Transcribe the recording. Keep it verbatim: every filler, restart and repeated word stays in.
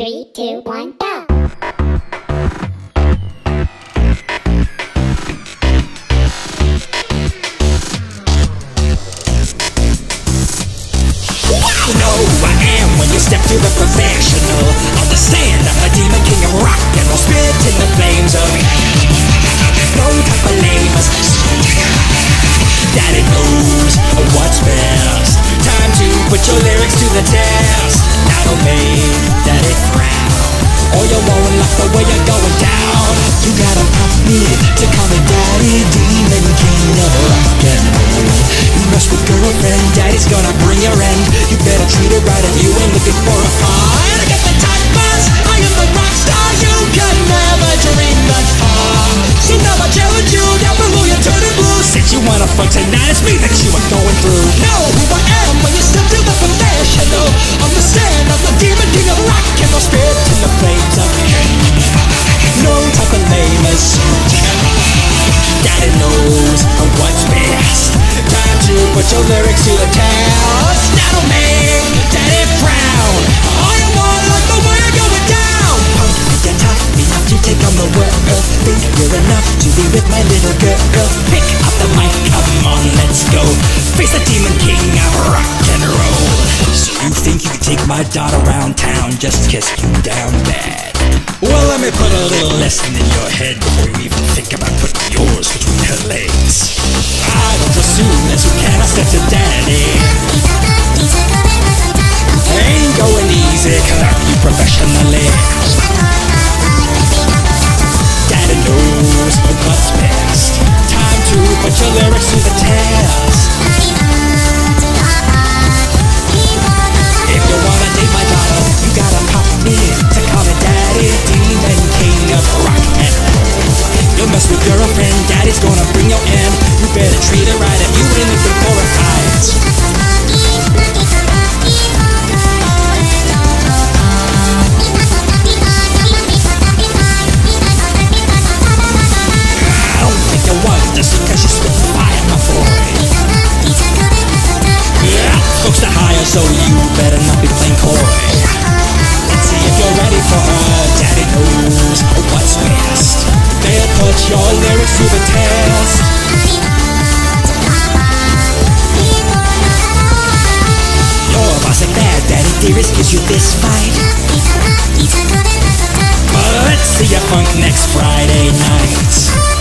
Three, two, one, go! You know who I am when you step to the professional. Understand I'm a demon king of rock and roll, spit in the flames of no type of lames. Daddy knows what's best. Time to put your lyrics to the test. That'll make Daddy frown, or you won't like the way you're going down. You gotta pump me to call me Daddy, demon king of rock and roll. You mess with girlfriend, Daddy's gonna bring your end. You better treat her right if you ain't looking for a fight. I got the type buzz, I am the rock star. You can never dream that far. So now I challenge you, down below you're turning blue. Since you wanna fuck tonight, it's me that you are going through. Know who I am when you step to the professional. Understand I'm the demon king of rock and roll, spit in the flames of no type of lamest. Daddy knows what's best. Time to put your lyrics to the test. That'll make Daddy frown. All you want like the way you're going down. Punk, you're tough enough to take on the world. Think you're enough to be with my little girl. Pick up the mic, come on, let's go. Face the demon king of rock and roll. So you think you can take my daughter around town just kiss you down bad? Well, let me put a little lesson in your head before you even think about putting yours between her legs. I don't assume that you cannot step to Daddy. Ain't going easy, cause I you professionally. Daddy knows what's best. Time to put your lyrics to the test. If you wanna date my daughter, you gotta pop me to call me Daddy, demon king of rock and roll. You'll mess with girlfriend, Daddy's gonna bring your end. You better treat her right if you ain't looking for a fight. I don't think you want this because you spit fire, my boy. Yeah, folks to hire, so you better not be playing coy. Let's see if you're ready for her. Daddy knows what's best. They'll put your lyrics to the test. Your boss ain't bad, Daddy dearest gives you this fight. But let's see you funk next Friday night.